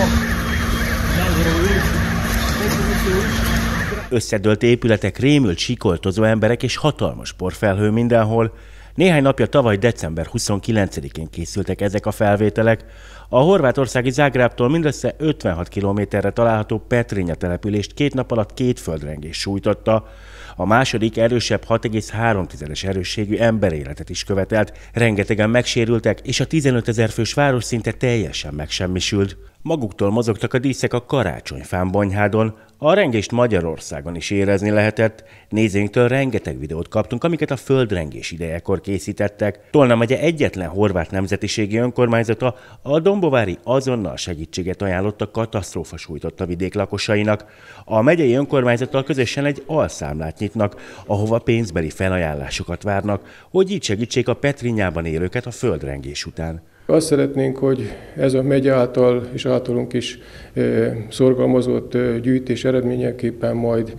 Összedőlt épületek, rémült, sikoltozó emberek és hatalmas porfelhő mindenhol. Néhány napja tavaly december 29-én készültek ezek a felvételek. A horvátországi Zágrábtól mindössze 56 kilométerre található Petrinja települést 2 nap alatt 2 földrengés sújtotta. A második erősebb 6,3-es erősségű emberéletet is követelt, rengetegen megsérültek, és a 15 000 fős város szinte teljesen megsemmisült. Maguktól mozogtak a díszek a karácsonyfán Bonyhádon, a rengést Magyarországon is érezni lehetett. Nézőinktől rengeteg videót kaptunk, amiket a földrengés idejekor készítettek. Tolna megye egyetlen horvát nemzetiségi önkormányzata, a dombovári azonnal segítséget ajánlott a katasztrófa sújtotta vidék lakosainak. A megyei önkormányzattal közösen egy alszámlát nyitnak, ahova pénzbeli felajánlásokat várnak, hogy így segítsék a Petrinjában élőket a földrengés után. Azt szeretnénk, hogy ez a megye által és általunk is szorgalmazott gyűjtés eredményeképpen majd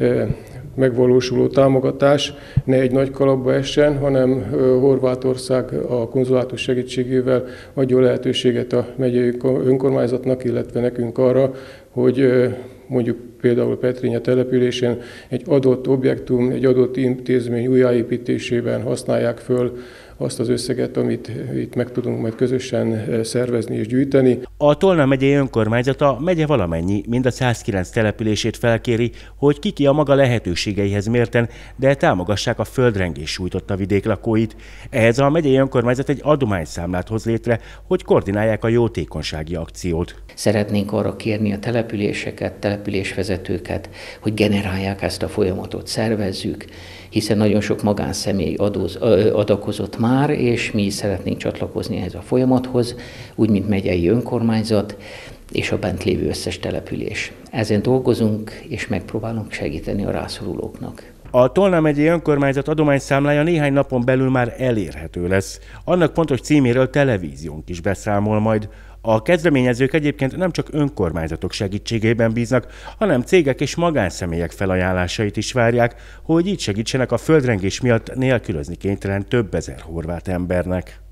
megvalósuló támogatás ne egy nagy kalapba essen, hanem Horvátország a konzulátus segítségével adja lehetőséget a megyei önkormányzatnak, illetve nekünk arra, hogy mondjuk például a Petrinja településen egy adott objektum, egy adott intézmény újjáépítésében használják föl azt az összeget, amit itt meg tudunk majd közösen szervezni és gyűjteni. A Tolna megyei önkormányzata megye valamennyi, mind a 109 települését felkéri, hogy ki a maga lehetőségeihez mérten, de támogassák a földrengés sújtotta vidék lakóit. Ehhez a megyei önkormányzat egy adományszámlát hoz létre, hogy koordinálják a jótékonysági akciót. Szeretnénk arra kérni a településeket, településvezetőket, hogy generálják ezt a folyamatot, szervezzük, hiszen nagyon sok magánszemély adakozott már, és mi is szeretnénk csatlakozni ehhez a folyamathoz, úgy, mint megyei önkormányzat és a bent lévő összes település. Ezen dolgozunk, és megpróbálunk segíteni a rászorulóknak. A Tolna megyei önkormányzat adományszámlája néhány napon belül már elérhető lesz. Annak pontos címéről televíziónk is beszámol majd. A kezdeményezők egyébként nem csak önkormányzatok segítségében bíznak, hanem cégek és magánszemélyek felajánlásait is várják, hogy így segítsenek a földrengés miatt nélkülözni kénytelen több ezer horvát embernek.